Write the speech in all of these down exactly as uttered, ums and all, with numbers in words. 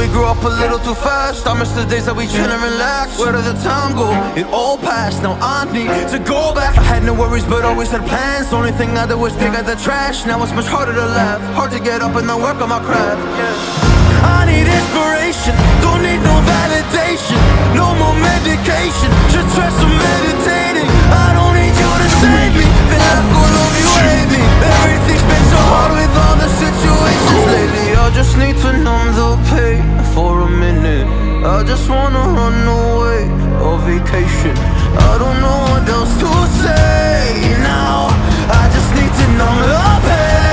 we grew up a little too fast. I miss the days that we chill and relax. Where did the time go? It all passed, now I need to go back. I had no worries but always had plans. The only thing I did was dig out the trash. Now it's much harder to laugh, hard to get up and then work on my craft. I need inspiration, don't need no validation. No more medication, just try some meditating. I don't need you to save me, feel like all of you hate me. Everything's been so hard with all the situations lately. I just need to numb the pain for a minute. I just wanna run away on vacation. I don't know what else to say now. I just need to numb the pain.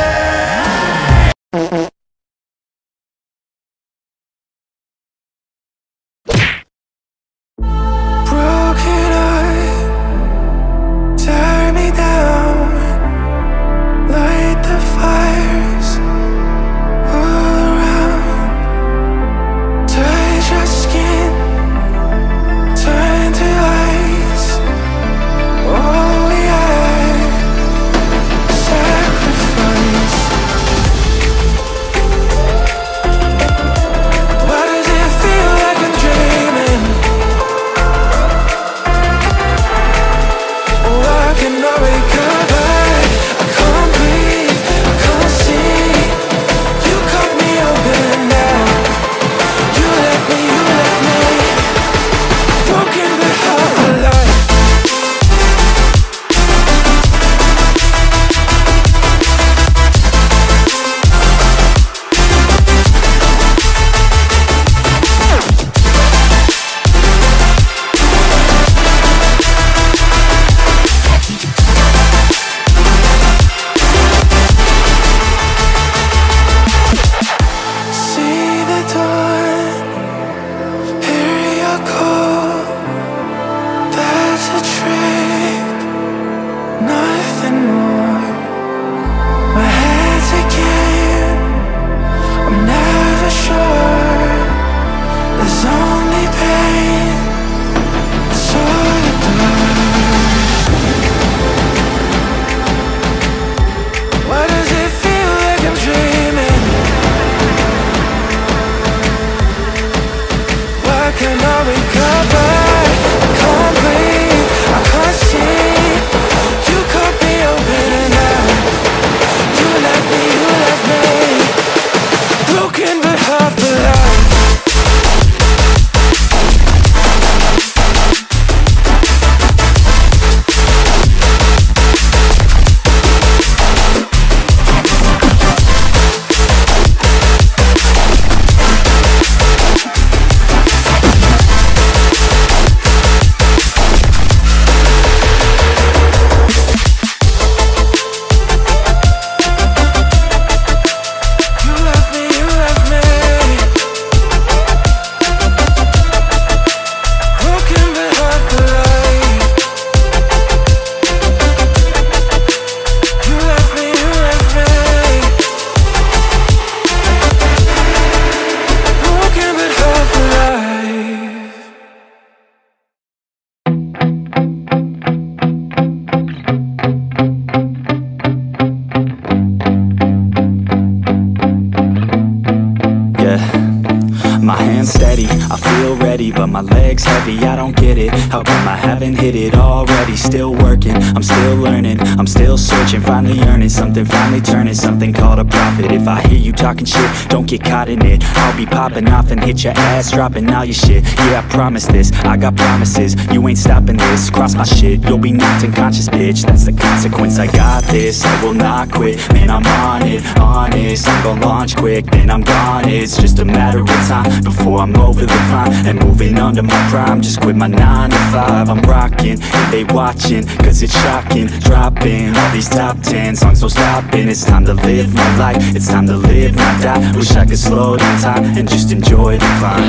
But my leg's heavy, I don't get it. How come I haven't hit it already? Still working, I'm still learning, I'm still searching, finally earning something, finally turning something called a profit. If I hear you talking shit, don't get caught in it. I'll be popping off and hit your ass, dropping all your shit. Yeah, I promise this, I got promises. You ain't stopping this, cross my shit, you'll be knocked unconscious, bitch. That's the consequence, I got this, I will not quit. Man, I'm on it, honest, I'm gon' launch quick, then I'm gone. It's just a matter of time before I'm over the climb and moving under my prime. Just quit my nine to five, I'm rocking and they watching, cause it's shocking. Dropping all these top ten songs, so stopping. It's time to live my life, it's time to live, not die. Wish I could slow down time and just enjoy the climb.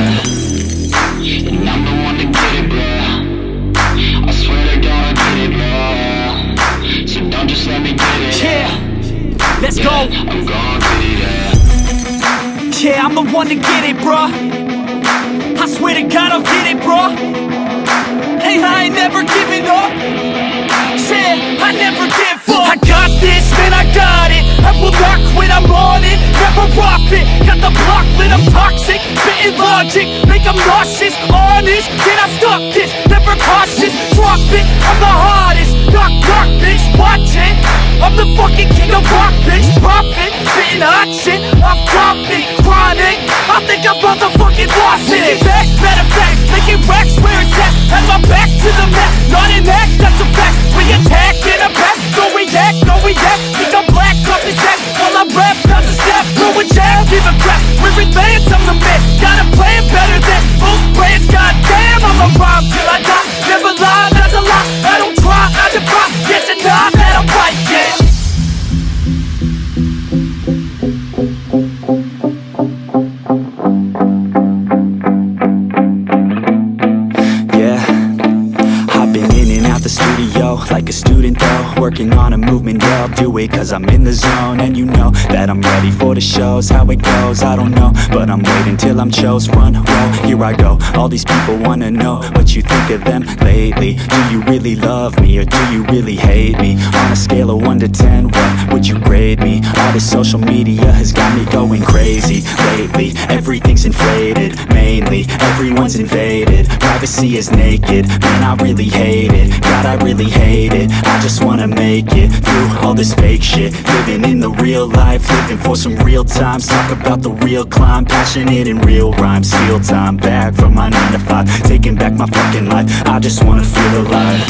And I'm the one to get it, bro. I swear to God I get it, bro. So don't just let me get it. Yeah, let's yeah, go. I'm gonna get it, yeah. Yeah, I'm the one to get it, bro. I swear to God I'll get it, bro. Hey, I ain't never giving up. Yeah, I never give up. I got this, man, I got it. I will not quit, I'm on it, never off it. Got the block lit, I'm toxic, spitting I'm nauseous, honest, can I stop this? Never cautious, drop it, I'm the hardest. Knock, knock, bitch, watch it. I'm the fucking king of rock, bitch. Profit, spitting hot shit, off topic, chronic. I think I'm motherfucking lost it. Get back, matter of fact, making racks where it's at. Have my back to the mat, not an act, that's a fact. We attack in a pack, no react, no react. Think I'm black, off his back, while I rap, not to step. Throw a jab, give a crap, we're advanced, I'm the man. Got a plan better than most brands, goddamn. I'ma rhyme till I die, never lie, that's a lie. I don't try, I defy, get to nod that I'm right, yeah. Like a student though, working on a movement, yeah, I'll do it cause I'm in the zone. And you know that I'm ready for the shows. How it goes, I don't know, but I'm waiting till I'm chose. Front row, here I go. All these people wanna know what you think of them lately. Do you really love me or do you really hate me? On a scale of one to ten, what would you grade me? All this social media has got me going crazy lately. Everything's inflated, mainly everyone's invaded. Privacy is naked, man, I really hate it. God, I really hate it. I just wanna make it through all this fake shit. Living in the real life, living for some real times. Talk about the real climb, passionate in real rhymes. Steal time back from my nine to five, taking back my fucking life. I just wanna feel alive.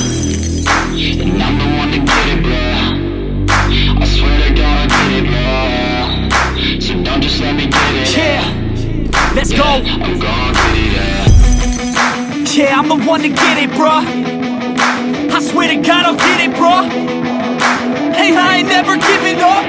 And I'm the one to get it, bro. I swear to God I get it, bro. So don't just let me get it. Yeah, let's go. I'm gonna get it, yeah. Yeah, I'm the one to get it, bro. I swear to God I'll get it, bro. Hey, I ain't never giving up.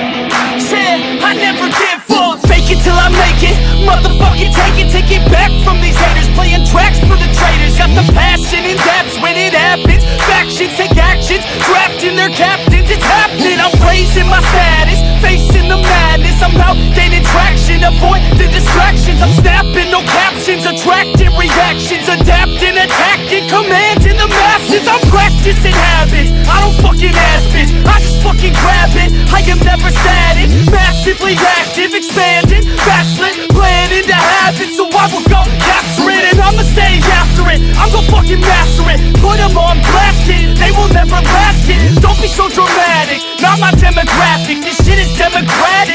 Yeah, I never give up. Fake it till I make it, motherfucking take it. Take it back from these haters, playing tracks for the traitors. Got the passion in depths when it happens. Factions take actions, drafting their captains. It's happening, I'm raising my status, facing the madness. I'm out gaining traction, avoid the distractions. I'm snapping, no captions, attracting reactions. Adapting, attacking, commanding the masses. I'm practicing habits, I don't fucking ask bitch, I just fucking grab it. I am never static, massively active, expanding, backslid, planning to have it. So I will go capture it, and I'ma stay after it. I'm gon' fucking master it, put them on blast it. They will never last it, don't be so dramatic, not my demographic. This shit is democratic.